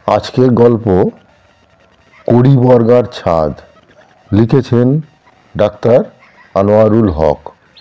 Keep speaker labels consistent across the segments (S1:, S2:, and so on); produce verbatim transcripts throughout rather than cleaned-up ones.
S1: আজকের গল্প কুড়ি বর্গার ছাদ। লিখেছেন ডাক্তার আনোয়ারুল হক।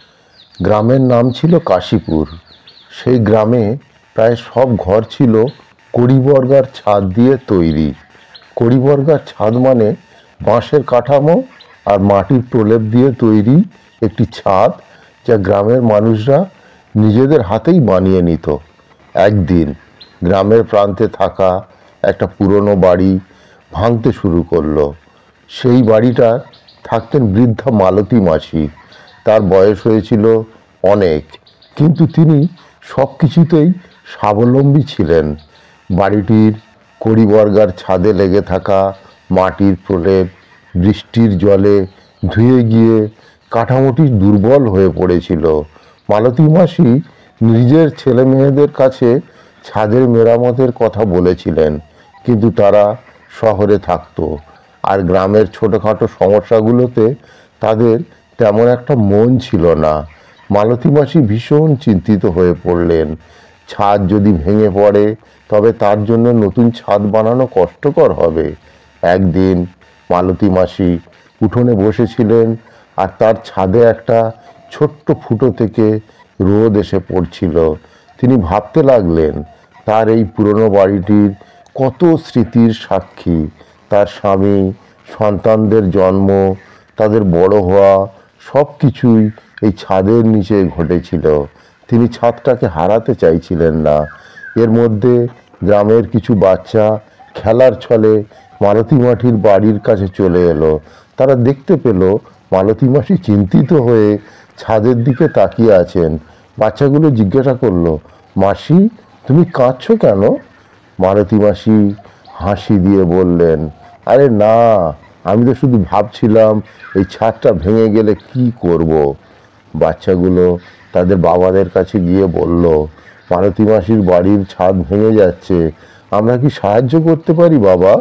S1: গ্রামের নাম ছিল কাশীপুর। সেই গ্রামে প্রায় সব ঘর ছিল কুড়ি বর্গার ছাদ দিয়ে তৈরি। কুড়ি বর্গার ছাদ মানে বাঁশের কাঠামো আর মাটির প্রলেপ দিয়ে তৈরি একটি ছাদ, যা গ্রামের মানুষরা নিজেদের হাতেই বানিয়ে নিত। একদিন গ্রামের প্রান্তে থাকা একটা পুরনো বাড়ি ভাঙতে শুরু করলো। সেই বাড়িটা থাকতেন বৃদ্ধা মালতী মাসি। তার বয়স হয়েছিল অনেক, কিন্তু তিনি সব কিছুতেই স্বাবলম্বী ছিলেন। বাড়িটির কুড়ি বর্গার ছাদে লেগে থাকা মাটির প্রলেপ বৃষ্টির জলে ধুয়ে গিয়ে কাঠামোটি দুর্বল হয়ে পড়েছিল। মালতী মাসি নিজের ছেলে মেয়েদের কাছে ছাদের মেরামতের কথা বলেছিলেন, কিন্তু তারা শহরে থাকতো আর গ্রামের ছোটোখাটো সমস্যাগুলোতে তাদের তেমন একটা মন ছিল না। মালতী মাসি ভীষণ চিন্তিত হয়ে পড়লেন। ছাদ যদি ভেঙে পড়ে তবে তার জন্য নতুন ছাদ বানানো কষ্টকর হবে। একদিন মালতী মাসি উঠোনে বসেছিলেন আর তার ছাদে একটা ছোট্ট ফুটো থেকে রোদ এসে পড়ছিল। তিনি ভাবতে লাগলেন, তার এই পুরনো বাড়িটির কত স্মৃতির সাক্ষী। তার স্বামী, সন্তানদের জন্ম, তাদের বড় হওয়া, সব কিছুই এই ছাদের নিচে ঘটেছিল। তিনি ছাদটাকে হারাতে চাইছিলেন না। এর মধ্যে গ্রামের কিছু বাচ্চা খেলার ছলে মালতী মাসির বাড়ির কাছে চলে এলো। তারা দেখতে পেল মালতী মাসি চিন্তিত হয়ে ছাদের দিকে তাকিয়ে আছেন। বাচ্চাগুলো জিজ্ঞাসা করলো, মাসি তুমি কাঁদছো কেন? মালতী মাসি হাসি দিয়ে বললেন, আরে না, আমি তো শুধু ভাবছিলাম এই ছাদটা ভেঙে গেলে কি করব। বাচ্চাগুলো তাদের বাবাদের কাছে গিয়ে বলল, মালতী মাসির বাড়ির ছাদ ভেঙে যাচ্ছে, আমরা কি সাহায্য করতে পারি বাবা?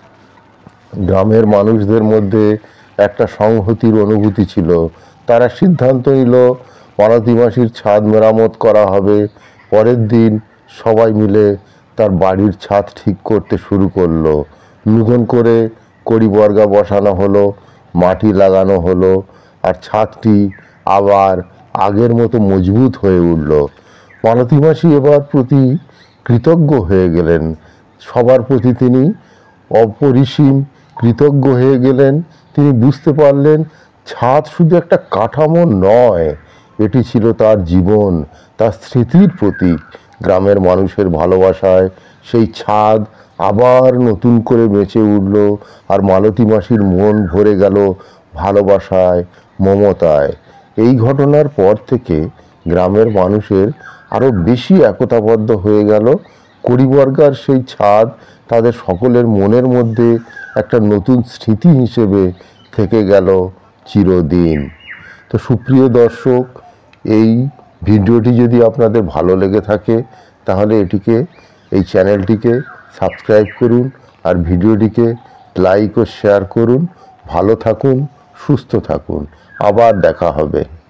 S1: গ্রামের মানুষদের মধ্যে একটা সংহতির অনুভূতি ছিল। তারা সিদ্ধান্ত নিল মালতী মাসির ছাদ মেরামত করা হবে। পরের দিন সবাই মিলে তার বাড়ির ছাদ ঠিক করতে শুরু করলো। নতুন করে কুড়ি বর্গা বসানো হলো, মাটি লাগানো হলো, আর ছাদটি আবার আগের মতো মজবুত হয়ে উঠল। মালতী মাসি এবার প্রতি কৃতজ্ঞ হয়ে গেলেন। সবার প্রতি তিনি অপরিসীম কৃতজ্ঞ হয়ে গেলেন। তিনি বুঝতে পারলেন ছাদ শুধু একটা কাঠামো নয়, এটি ছিল তার জীবন, তার স্মৃতির প্রতীক। গ্রামের মানুষের ভালোবাসায় সেই ছাদ আবার নতুন করে বেঁচে উঠল, আর মালতী মাসির মন ভরে গেল ভালোবাসায়, মমতায়। এই ঘটনার পর থেকে গ্রামের মানুষের আরও বেশি একতাবদ্ধ হয়ে গেল। কুড়ি বর্গার সেই ছাদ তাদের সকলের মনের মধ্যে একটা নতুন স্মৃতি হিসেবে থেকে গেল চিরদিন। তো সুপ্রিয় দর্শক, এই ভিডিওটি যদি আপনাদের ভালো লেগে থাকে তাহলে এটিকে এই চ্যানেলটিকে সাবস্ক্রাইব করুন আর ভিডিওটিকে লাইক ও শেয়ার করুন। ভালো থাকুন, সুস্থ থাকুন, আবার দেখা হবে।